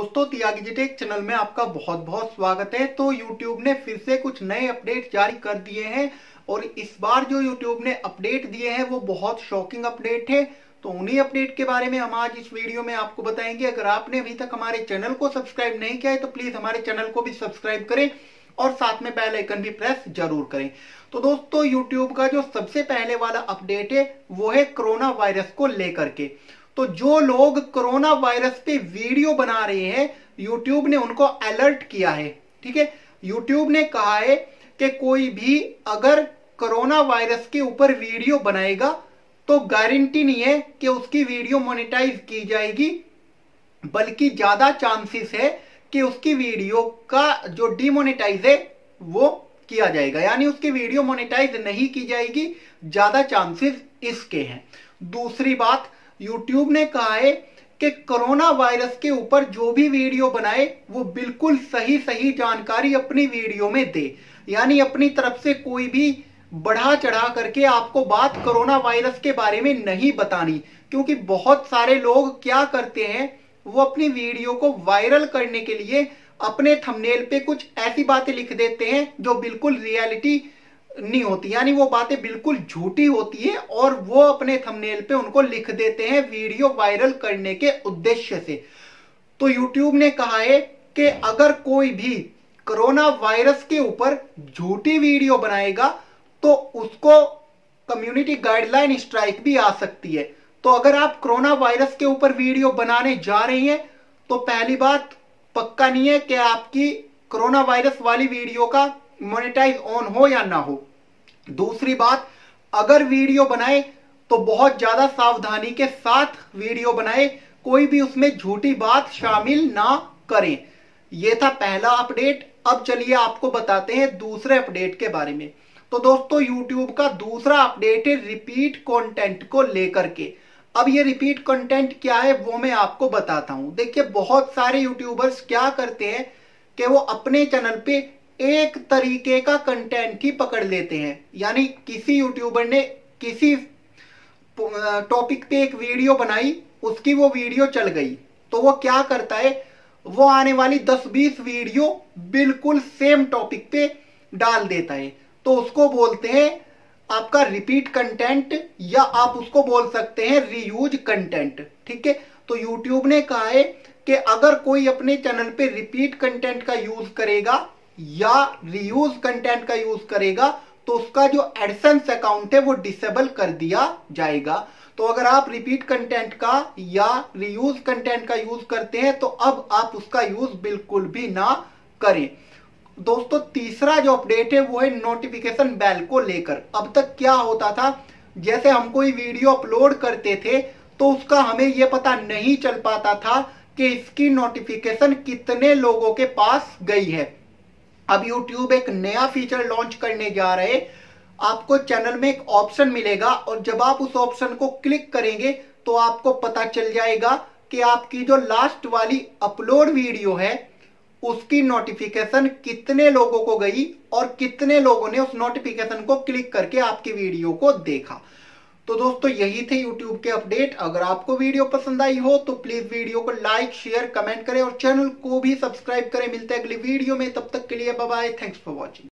दोस्तों Tyagi ji take channel में आपका बहुत बहुत स्वागत है। तो YouTube ने फिर से कुछ नए अपडेट जारी कर दिए हैं और इस बार जो YouTube ने अपडेट दिए हैं वो बहुत शॉकिंग अपडेट है। तो उन्हीं अपडेट के बारे में हम आज इस वीडियो में आपको बताएंगे। अगर आपने अभी तक हमारे चैनल को सब्सक्राइब नहीं किया है तो प्लीज हमारे चैनल को भी सब्सक्राइब करें और साथ में बेल आइकन भी प्रेस जरूर करें। तो दोस्तों YouTube का जो सबसे पहले वाला अपडेट है वो है कोरोना वायरस को लेकर के। तो जो लोग कोरोना वायरस पे वीडियो बना रहे हैं YouTube ने उनको अलर्ट किया है। ठीक है, YouTube ने कहा है कि कोई भी अगर कोरोना वायरस के ऊपर वीडियो बनाएगा तो गारंटी नहीं है कि उसकी वीडियो मोनेटाइज की जाएगी, बल्कि ज्यादा चांसेस है कि उसकी वीडियो का जो डिमोनेटाइज है वो किया जाएगा, यानी उसकी वीडियो मोनेटाइज नहीं की जाएगी, ज्यादा चांसेस इसके हैं। दूसरी बात, YouTube ने कहा है कि कोरोना वायरस के ऊपर जो भी वीडियो बनाए वो बिल्कुल सही जानकारी अपनी वीडियो में दे, यानी अपनी तरफ से कोई भी बढ़ा चढ़ा करके आपको बात कोरोना वायरस के बारे में नहीं बतानी। क्योंकि बहुत सारे लोग क्या करते हैं, वो अपनी वीडियो को वायरल करने के लिए अपने थंबनेल पे कुछ ऐसी बातें लिख देते हैं जो बिल्कुल रियलिटी नहीं होती, यानी वो बातें बिल्कुल झूठी होती है और वो अपने थंबनेल पे उनको लिख देते हैं वीडियो वायरल करने के उद्देश्य से। तो YouTube ने कहा है कि अगर कोई भी कोरोना वायरस के ऊपर झूठी वीडियो बनाएगा तो उसको कम्युनिटी गाइडलाइन स्ट्राइक भी आ सकती है। तो अगर आप कोरोना वायरस के ऊपर वीडियो बनाने जा रहे हैं तो पहली बात, पक्का नहीं है कि आपकी कोरोना वायरस वाली वीडियो का मोनेटाइज ऑन हो या ना हो। दूसरी बात, अगर वीडियो बनाए तो बहुत ज्यादा सावधानी के साथ वीडियो बनाए, कोई भी उसमें झूठी बात शामिल ना करें। यह था पहला अपडेट। अब चलिए आपको बताते हैं दूसरे अपडेट के बारे में। तो दोस्तों YouTube का दूसरा अपडेट है रिपीट कंटेंट को लेकर के। अब ये रिपीट कंटेंट क्या है वो मैं आपको बताता हूं। देखिए, बहुत सारे यूट्यूबर्स क्या करते हैं कि वो अपने चैनल पे एक तरीके का कंटेंट ही पकड़ लेते हैं, यानी किसी यूट्यूबर ने किसी टॉपिक पे एक वीडियो बनाई, उसकी वो वीडियो चल गई, तो वो क्या करता है, वो आने वाली 10-20 वीडियो बिल्कुल सेम टॉपिक पे डाल देता है। तो उसको बोलते हैं आपका रिपीट कंटेंट, या आप उसको बोल सकते हैं रीयूज कंटेंट। ठीक है, तो YouTube ने कहा है कि अगर कोई अपने चैनल पे रिपीट कंटेंट का यूज करेगा या रीयूज कंटेंट का यूज करेगा तो उसका जो एडसेंस अकाउंट है वो डिसेबल कर दिया जाएगा। तो अगर आप रिपीट कंटेंट का या रीयूज कंटेंट का यूज करते हैं तो अब आप उसका यूज बिल्कुल भी ना करें। दोस्तों, तीसरा जो अपडेट है वो है नोटिफिकेशन बेल को लेकर। अब तक क्या होता था, जैसे हम कोई वीडियो अपलोड करते थे तो उसका हमें यह पता नहीं चल पाता था कि इसकी नोटिफिकेशन कितने लोगों के पास गई है। अब YouTube एक नया फीचर लॉन्च करने जा रहे हैं। आपको चैनल में एक ऑप्शन मिलेगा और जब आप उस ऑप्शन को क्लिक करेंगे तो आपको पता चल जाएगा कि आपकी जो लास्ट वाली अपलोड वीडियो है उसकी नोटिफिकेशन कितने लोगों को गई और कितने लोगों ने उस नोटिफिकेशन को क्लिक करके आपकी वीडियो को देखा। तो दोस्तों, यही थे YouTube के अपडेट। अगर आपको वीडियो पसंद आई हो तो प्लीज वीडियो को लाइक, शेयर, कमेंट करें और चैनल को भी सब्सक्राइब करें। मिलते हैं अगली वीडियो में, तब तक के लिए bye bye, thanks for watching.